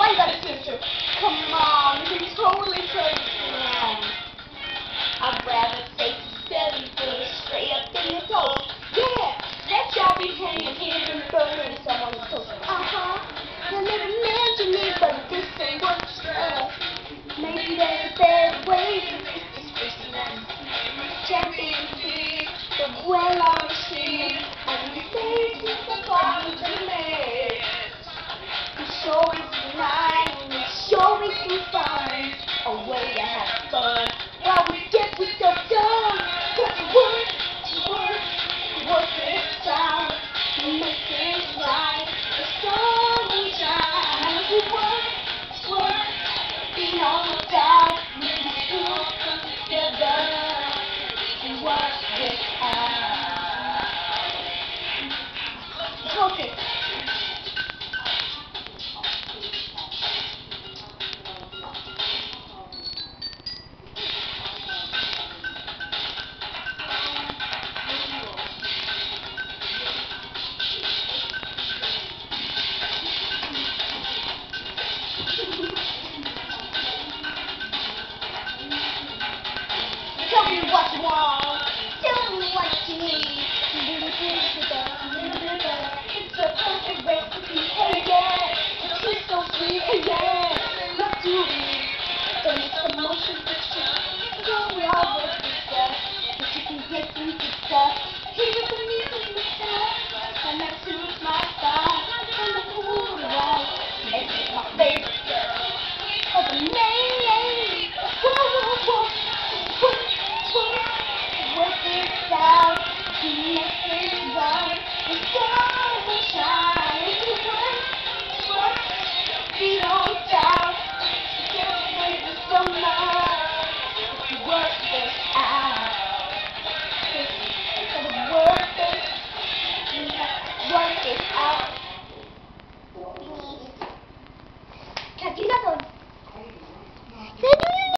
Why you gotta switch to? Come on, you can totally turn it around. I'd rather take 7 foot straight up in your toes. Yeah, let y'all be hanging here in the burning someone's toes. You'll never mention me, but this ain't what's real. Maybe there's a better way to make this person championship, but well on the street, and we say to the bottom of the man. We sure we can ride, we sure we can find a way to have fun while we get this stuff done. Cause you work it out, you make things right, the sun will shine. We work, being on the top, we can come together and work it out. Okay. Tell me what you want.